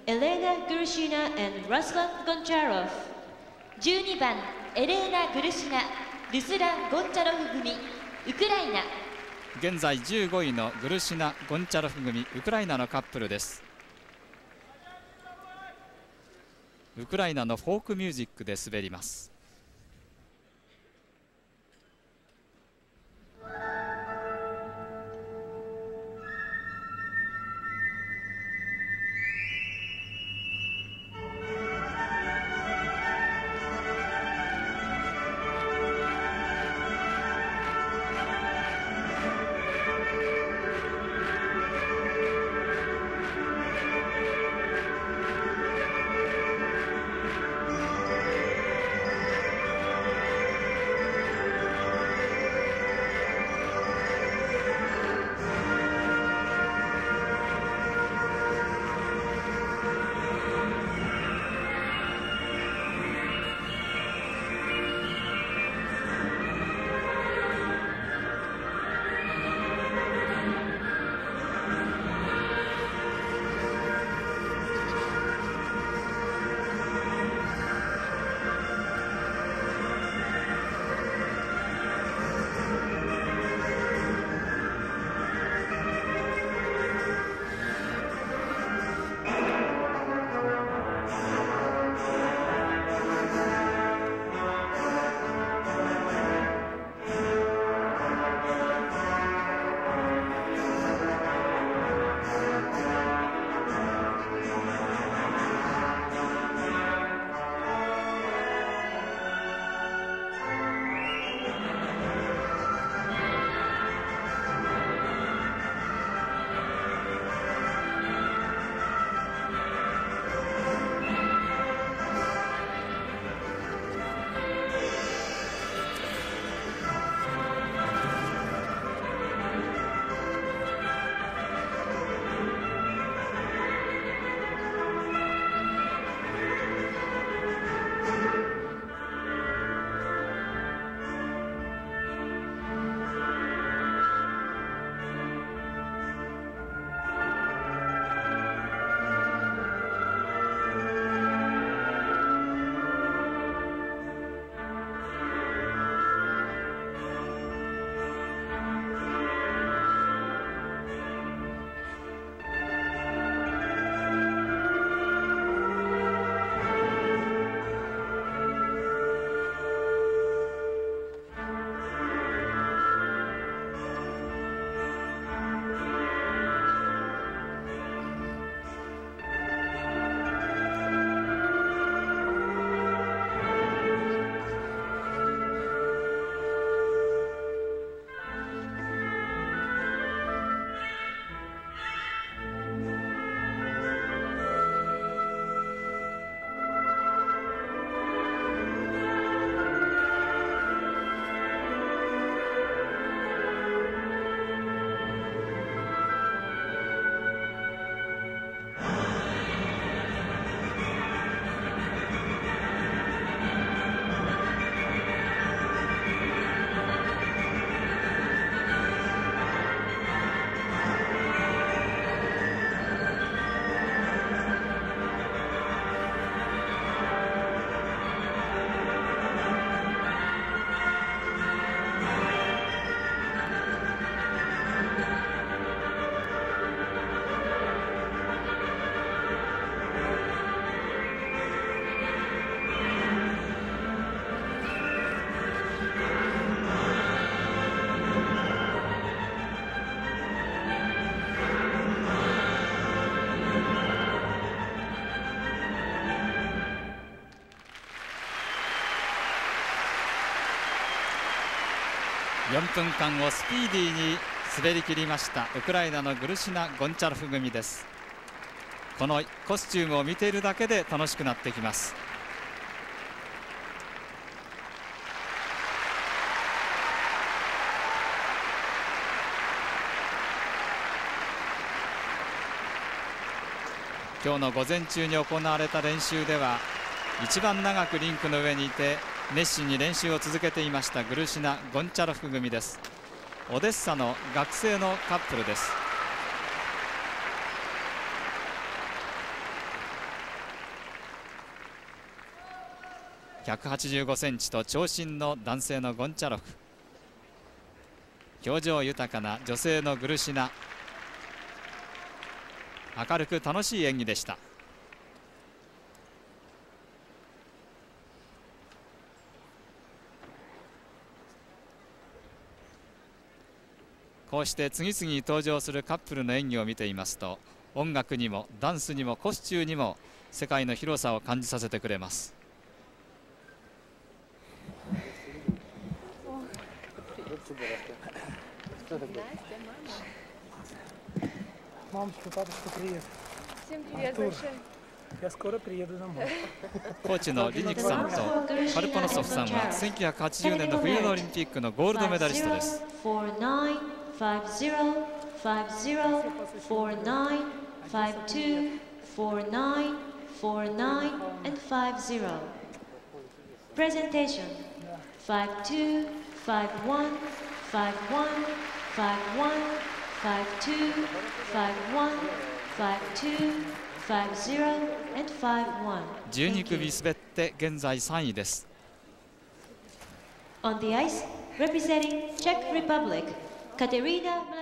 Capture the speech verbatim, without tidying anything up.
Elena Grushina and Ruslan Goncharov。じゅうにばんエレーナ・グルシナ、ルスラン・ゴンチャロフ組、ウクライナ。 現在じゅうごいのグルシナ・ゴンチャロフ組、ウクライナのカップルです。ウクライナのフォークミュージックで滑ります。よんぷんかんをスピーディーに滑り切りましたウクライナのグルシナ・ゴンチャロフ組です。このコスチュームを見ているだけで楽しくなってきます。今日の午前中に行われた練習では一番長くリンクの上にいて熱心に練習を続けていましたグルシナ・ゴンチャロフ組です。オデッサの学生のカップルです。 ひゃくはちじゅうごセンチと長身の男性のゴンチャロフ、表情豊かな女性のグルシナ。明るく楽しい演技でした。こうして次々に登場するカップルの演技を見ていますと、音楽にもダンスにもコスチューにも世界の広さを感じさせてくれます。コーチのリニクさんとカルポノソフさんはせんきゅうひゃくはちじゅうねんの冬のオリンピックのゴールドメダリストです。 Presentation five two, five one, five one, five one, five two, five one, five two, five zero, and five one. じゅうにくみ滑って現在さんいです。 On the ice, representing Czech Republic, Katerina